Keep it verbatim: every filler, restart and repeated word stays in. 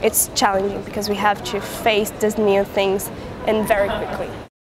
it's challenging because we have to face these new things and very quickly.